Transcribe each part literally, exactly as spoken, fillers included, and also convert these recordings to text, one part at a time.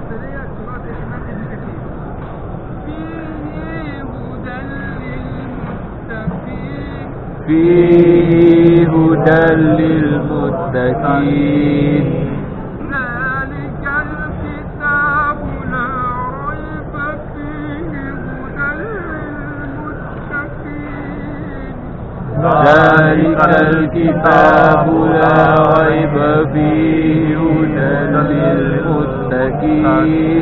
فيه هدى للمتقين ذلك الكتاب لا ريب فيه هدى للمتقين ذلك الكتاب لا ريب فيه هدى للمتقين.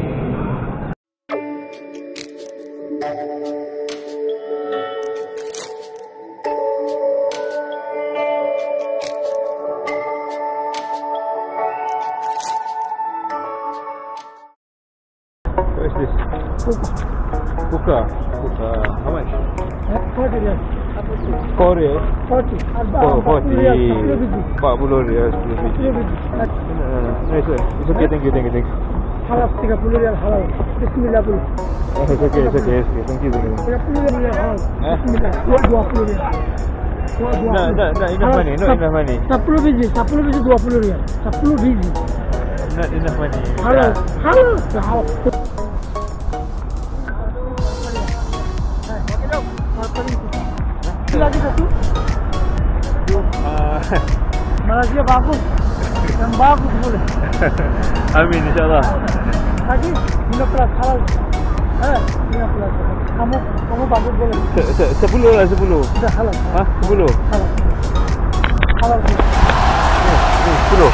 What is this? Puka. Puka. How much? forty riyal. Four riyal. forty. Oh, forty. sepuluh biji. Forty riyal. Sepuluh biji. sepuluh biji. Nice one. It's okay. Thank you. Thank you. Thank you. Halal tiga puluh riyal halal. Bismillah puluh. Oh, it's okay. It's okay. It's okay. Thank you. Thank you. tiga puluh riyal halal. Eh? Bismillah. dua puluh riyal. No, no, no enough money. Not enough money. sepuluh biji. sepuluh biji dua puluh riyal. sepuluh biji. Not enough money. Halal. Halal. Halal. Lagi satu. Uh, Malaysia bagus. Yang bagus boleh. Amin insyaAllah. Lagi lima belas halal. Eh, lima belas. Kamu kamu bagus boleh. Se- se- Sepuluh lah sepuluh. Sudah halal. Hah? Sepuluh? Halal. Halal. Sepuluh.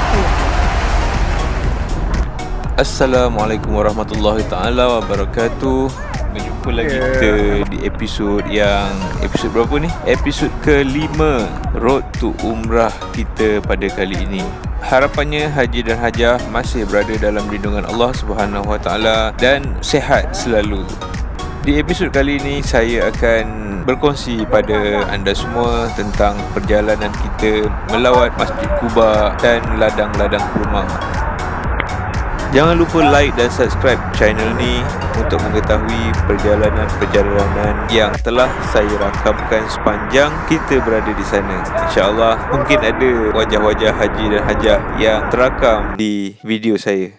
Assalamualaikum warahmatullahi taala wabarakatuh. Berjumpa lagi Yeah. kita di episod yang episod berapa ni? Episod kelima Road to Umrah kita pada kali ini. Harapannya haji dan hajah masih berada dalam lindungan Allah Subhanahu Wa Taala dan sihat selalu. Di episod kali ini saya akan berkongsi pada anda semua tentang perjalanan kita melawat Masjid Quba dan ladang-ladang kurma. Jangan lupa like dan subscribe channel ni untuk mengetahui perjalanan-perjalanan yang telah saya rakamkan sepanjang kita berada di sana. InsyaAllah mungkin ada wajah-wajah haji dan hajah yang terakam di video saya.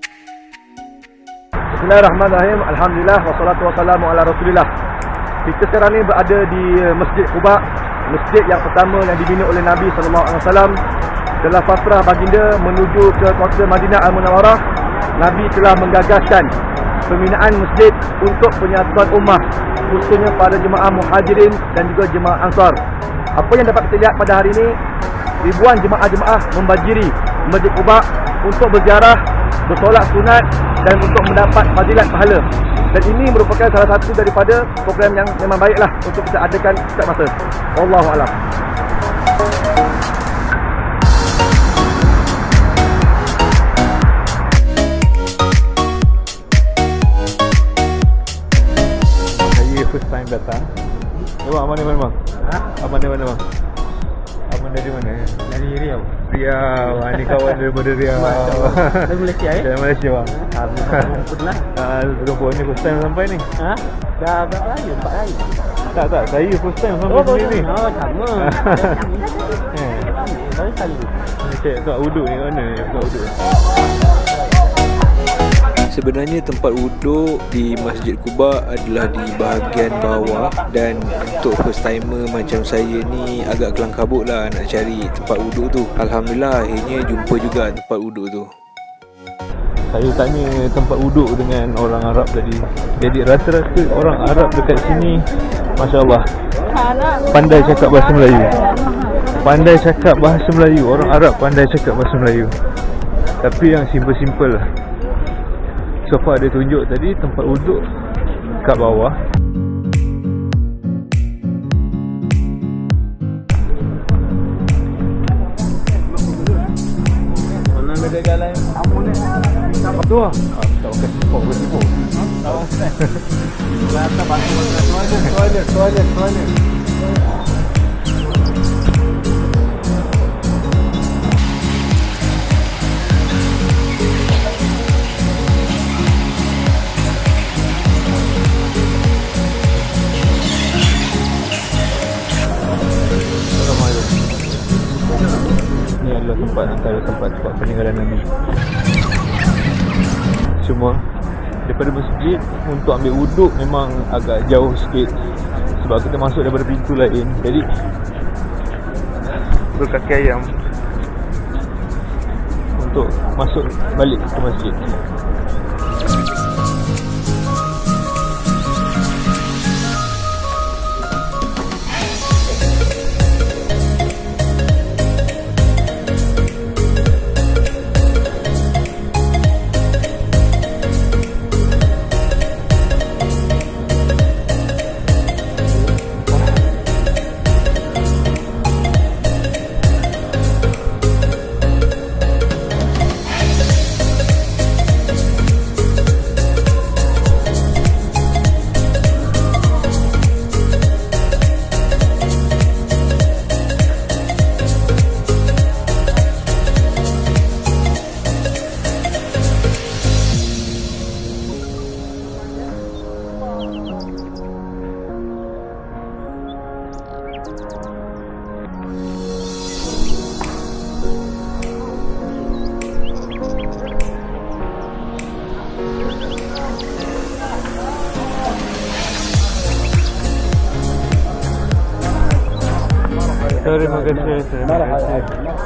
Bismillahirrahmanirrahim. Alhamdulillah wassalatu wassalamu ala Rasulillah. Kita sekarang ni berada di Masjid Quba, masjid yang pertama yang dibina oleh Nabi sallallahu alaihi wasallam. Setelah pasrah baginda menuju ke kota Madinah Al-Munawwarah, Nabi telah menggagaskan pembinaan masjid untuk penyatuan ummah, khususnya pada jemaah muhajirin dan juga jemaah ansar. Apa yang dapat kita lihat pada hari ini, ribuan jemaah-jemaah membajiri Masjid Quba untuk berziarah, bersolat sunat dan untuk mendapat fadilat pahala. Dan ini merupakan salah satu daripada program yang memang baiklah untuk kita adakan setiap masa. Wallahu a'lam. First time datang. Eh bang, mana mana bang? Ha? Abang dari mana bang? Abang dari mana? Dari Riau. Riau. Ha, ni kawan daripada Riau. Dari Malaysia eh? Dari Malaysia bang. Alhamdulillah. Ah, perempuan ni first time sampai ni. Ha? Dah berapa hari? Empat hari. Tak tak, saya first time sampai Oh, sini ni. oh, sama. Eh, Baru kali. ni cek kat wuduk ni mana ni? Kat wuduk. Sebenarnya tempat wuduk di Masjid Quba adalah di bahagian bawah, dan untuk first timer macam saya ni agak kelang kabut lah nak cari tempat wuduk tu. Alhamdulillah akhirnya jumpa juga tempat wuduk tu. Saya tanya tempat wuduk dengan orang Arab tadi. Jadi rata-rata orang Arab dekat sini, Masya Allah, pandai cakap bahasa Melayu. Pandai cakap bahasa Melayu. Orang Arab pandai cakap bahasa Melayu. Tapi yang simple-simple lah. So far dia tunjuk tadi tempat wuduk kat bawah. Mana ada jalan kamu ni? Nampak tu ah. Tak pakai sipok, pakai sipok. Tak pakai. Kelihatan banyak toilet, toilet, toilet, toilet. Ni adalah tempat antara tempat-tempat peninggalan Nabi. Cuma daripada masjid untuk ambil wuduk memang agak jauh sikit sebab kita masuk daripada pintu lain. Jadi berkaki ayam untuk masuk balik ke masjid. Terima kasih, terima kasih.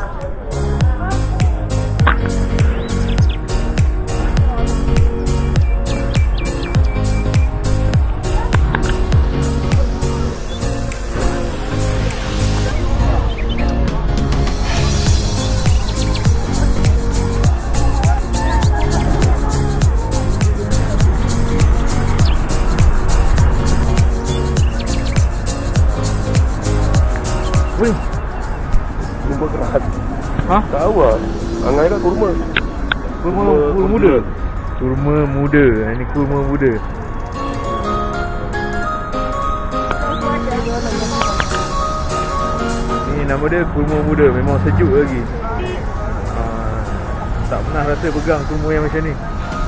Wih, kurma keras. Hah? Tahu ah. Angai kat kurma. Kurma, kurma muda. Kurma muda. Ini kurma muda. Ini nama dia kurma muda. Memang sejuk lagi. Ah, tak pernah rasa pegang kurma yang macam ni.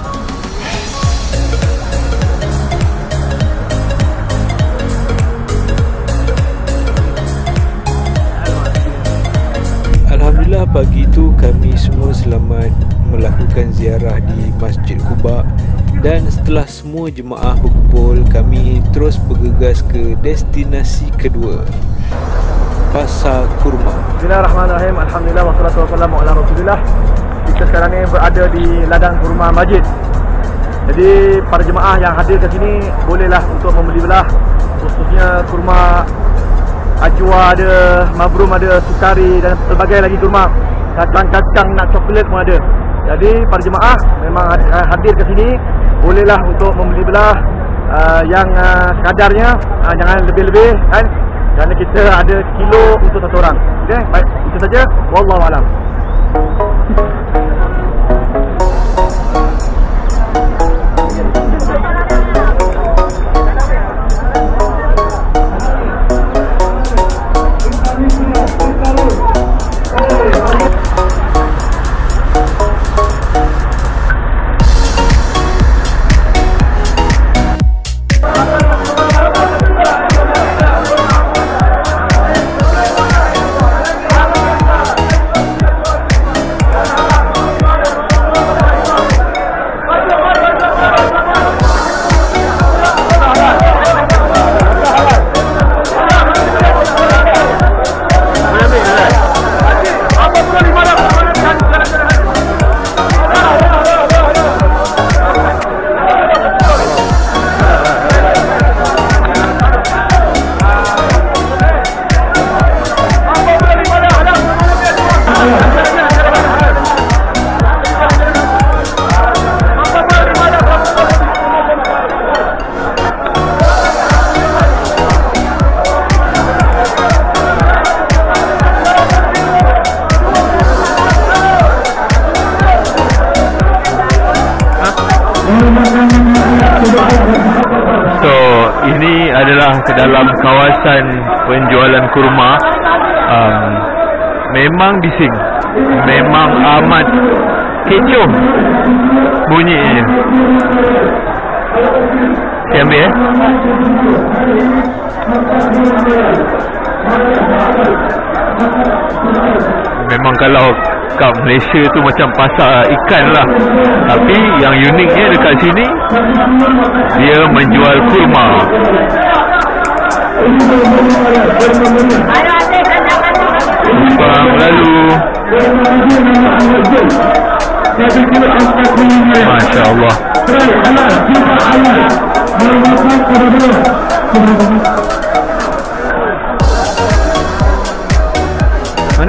Alhamdulillah pagi itu kami semua selamat melakukan ziarah di Masjid Quba, dan setelah semua jemaah berkumpul, kami terus bergegas ke destinasi kedua, Pasar Kurma. Bismillahirrahmanirrahim. Alhamdulillah wassalatu wassalamu ala Rasulillah. Kita sekarang ni berada di ladang kurma masjid. Jadi para jemaah yang hadir ke sini bolehlah untuk membeli belah, khususnya kurma ajwa ada, mabrum ada, sukari dan pelbagai lagi kurma. Kacang-kacang nak coklat pun ada. Jadi para jemaah memang hadir ke sini bolehlah untuk membeli belah uh, yang uh, sekadarnya, uh, jangan lebih-lebih kan. Kerana kita ada kilo untuk satu orang. Okey, baik, itu saja. Wallahu a'lam. So, ini adalah ke dalam kawasan penjualan kurma. um, Memang bising, memang amat kecoh bunyinya. Saya ambil eh Memang kalau kat Malaysia tu macam pasar ikan lah, tapi yang uniknya dekat sini dia menjual kurma. Bang lalu, Masya Allah. Mana?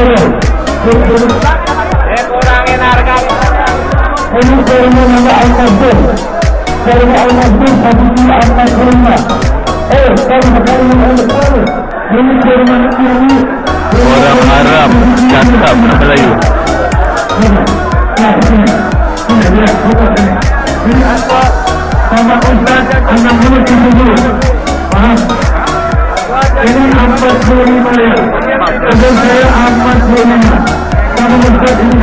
Eh, kurangin harga. Ini kurma nama Al-Mazhum. Kurma Al-Mazhum satu kilo empat puluh lima. Eh, kurma Al-Mazhum. Ini kurma ini. Orang Arab cakap Melayu. Ini apa? Sama Ustaz enam puluh tujuh puluh. Faham? Ini empat puluh lima ya. Ada saya empat puluh lima. Sama Ustaz ini.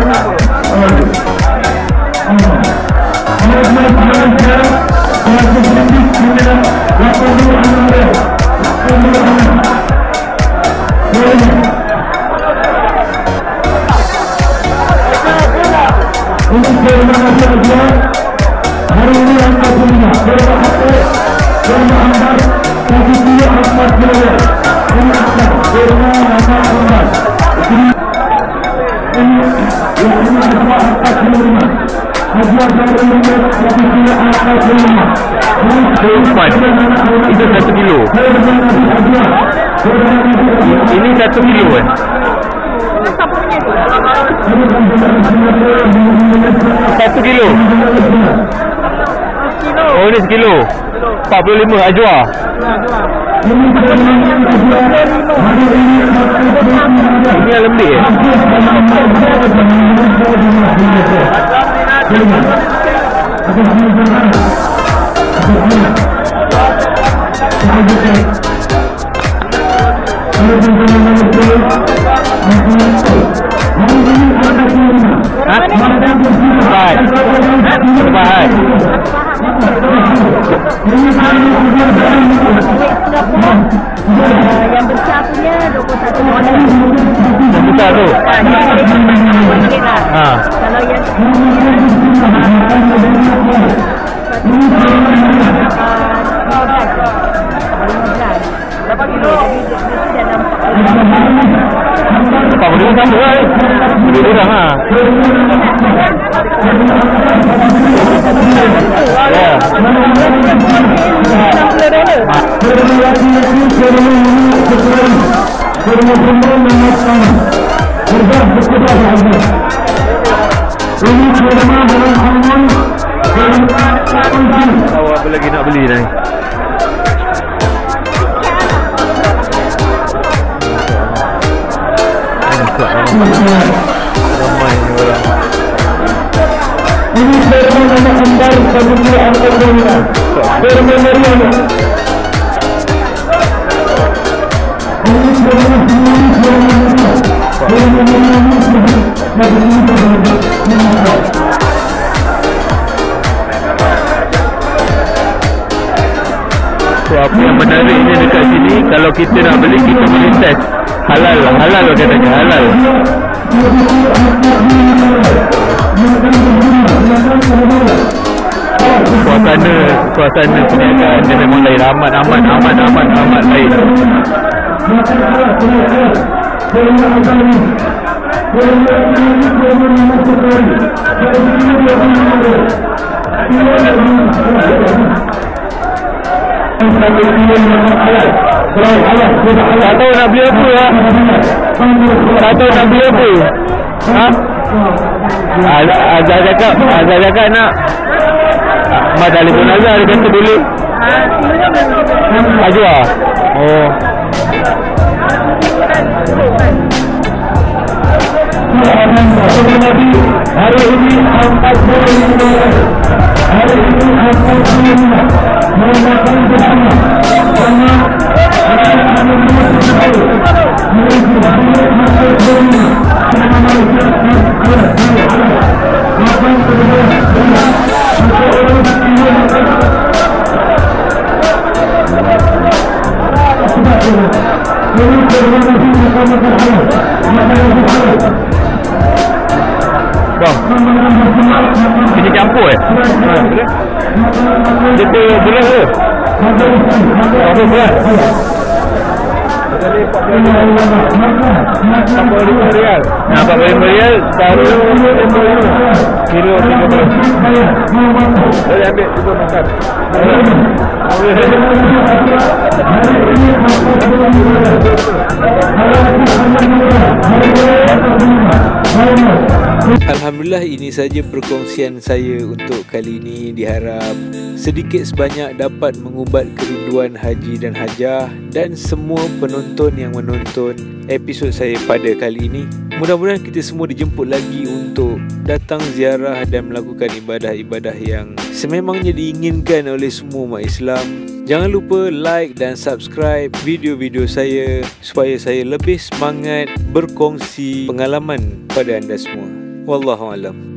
Untuk firman Allah, hari ini angka lima, firman Allah, firman Allah, satu kilo empat kilo, ini angka firman Allah. Ini ini ini angka empat kilo lima, hadiah dari Allah satu kilo empat kilo lima. Empat, itu satu kilo. Ini satu kilo kan? Satu kilo. Oh ini sekilo. Empat puluh lima ajwa. Ini yang lembik eh? Hah? Baik. Baik. Yang besar punya dua puluh satu model. Yang besar tu? Ha. Kalau yang Empat puluh lima sama kan? Dua orang lah. Ya. Tahu apa lagi nak beli dah ni? Ramai ni orang. Ini firman nama Andar satu kilo empat puluh lima. Firman Maryam. Ini firman sendiri firman Maryam. Firman Maryam. So apa yang menariknya dekat sini, kalau kita nak beli, kita boleh test halal, halal katanya, halal. Suasana, suasana perniagaan dia memang lain, amat, amat, amat, amat, amat lain. Tak tahu nak beli apa lah. Tak tahu nak beli apa. Ha? Azhar cakap, Azhar cakap nak Mak telefon Azhar, dia kata boleh. Azhar? Oh. Hari ini empat puluh lima. Hari ini empat puluh lima. Mengatakan bersama. Sama. Terima kasih. Bang, kita campur eh? Ha, boleh? Dia tu beras ke? Apa beras? empat puluh lima rial. Nah, empat puluh lima rial taruh kilo tiga puluh. Boleh ambil cuba makan. Alhamdulillah, ini saja perkongsian saya untuk kali ini. Diharap sedikit sebanyak dapat mengubat kerinduan haji dan hajah dan semua penonton yang menonton episod saya pada kali ini. Mudah-mudahan kita semua dijemput lagi untuk datang ziarah dan melakukan ibadah-ibadah yang sememangnya diinginkan oleh semua umat Islam. Jangan lupa like dan subscribe video-video saya supaya saya lebih semangat berkongsi pengalaman pada anda semua. Wallahualam.